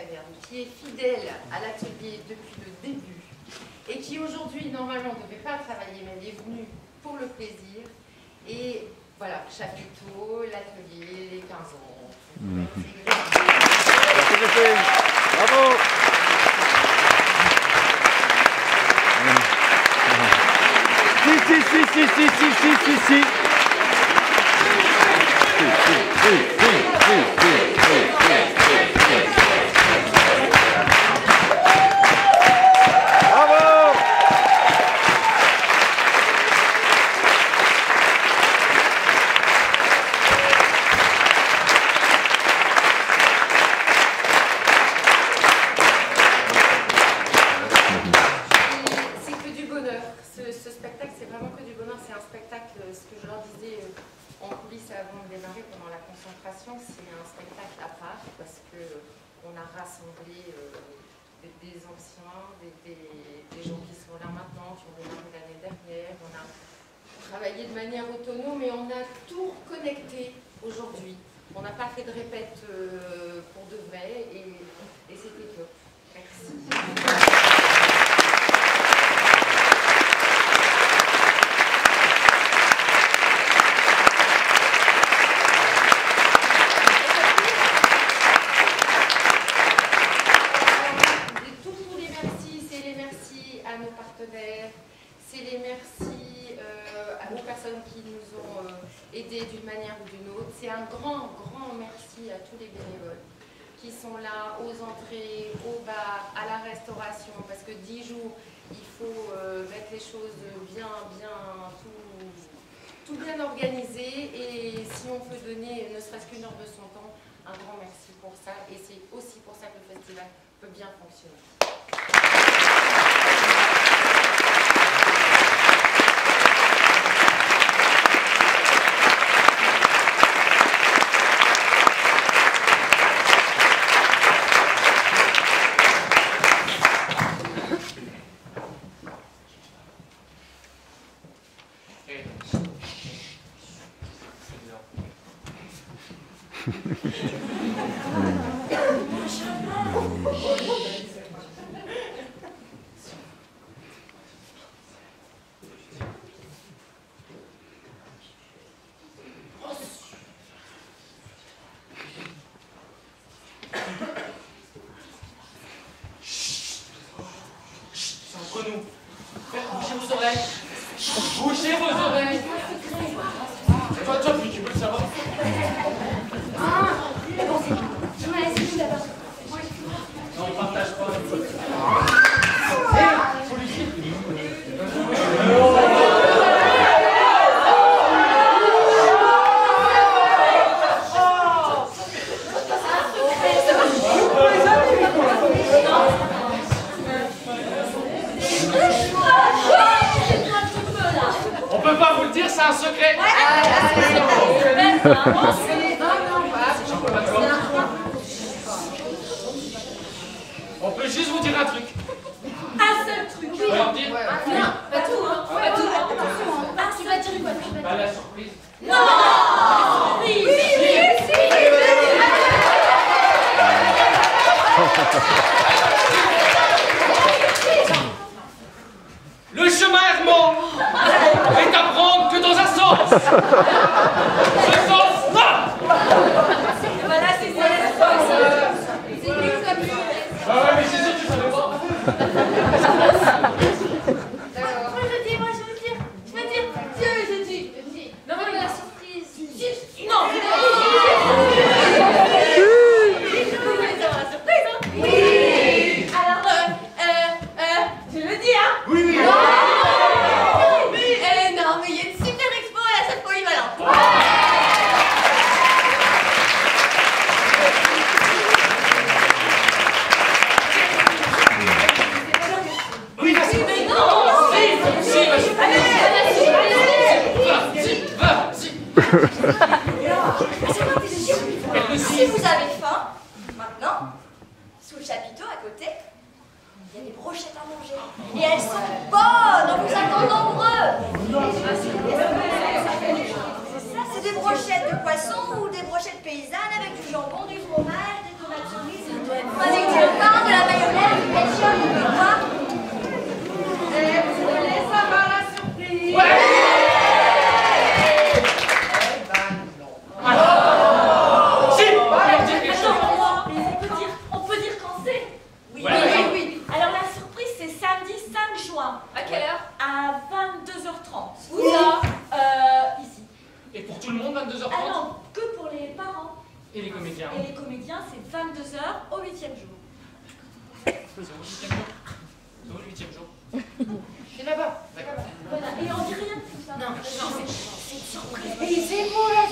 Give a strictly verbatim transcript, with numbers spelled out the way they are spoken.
Saverne, qui est fidèle à l'atelier depuis le début et qui aujourd'hui, normalement, ne devait pas travailler, mais elle est venue pour le plaisir. Et voilà, chapiteau, l'atelier, les quinze ans. Mmh. Bravo. Si, si, si, si, si, si, si, si, si. Si, si, si, si, si, si, si. Bravo. C'est que du bonheur. Ce, ce spectacle, c'est vraiment que du bonheur. C'est un spectacle, ce que je leur disais en coulisses avant de démarrer pendant la concentration, c'est un spectacle à part parce qu'on a rassemblé euh, des, des anciens, des, des, des gens qui sont là maintenant, qui ont démarré l'année dernière. On a travaillé de manière autonome et on a tout reconnecté aujourd'hui. On n'a pas fait de répète euh, pour de vrai et, et c'était top. Merci. C'est les merci euh, aux personnes qui nous ont euh, aidés d'une manière ou d'une autre. C'est un grand, grand merci à tous les bénévoles qui sont là aux entrées, au bar, à la restauration, parce que dix jours, il faut euh, mettre les choses bien, bien, tout, tout bien organisé. Et si on peut donner ne serait-ce qu'une heure de son temps, un grand merci pour ça. Et c'est aussi pour ça que le festival peut bien fonctionner. On peut juste vous dire un truc. Un seul truc. Oui. On va dire. Non, pas tout, hein. Pas tout. Attention. Ah, tu vas dire quoi? Pas la surprise. Non. Oui, oui, oui, oui. Le chemin Hermont est à prendre que dans un sens. Ce sens-là. Voilà, c'est ça. C'est lui que ça pue. Ah ouais, mais c'est sûr que tu savais pas. Moi je dis, moi je veux dire, je veux dire, Dieu, je dis, je dis. Non mais la surprise. Non. Vous voulez savoir la surprise, hein? Oui. Alors, euh, euh, euh, je le dis, hein? Oui, oui. Oui. Eh non, mais il y a une super expo à la salle polyvalente. Oui, vas-y. Mais non. Si, si, vas-y. Allez, Vas-y, vas-y. si vous avez faim, maintenant, sous le chapiteau à côté, il y a des brochettes à manger. Et elles sont bonnes, on vous attend nombreux. Ça, c'est des brochettes de poisson ou des brochettes paysannes avec du jambon, du fromage, des tomates cerises, avec des Et les comédiens? Et les comédiens, c'est vingt-deux heures au huitième jour. C'est au huitième jour. C'est au huitième jour. C'est là-bas. D'accord. Voilà, et on dit rien de tout ça. Non, non, c'est une surprise. Et c'est moi.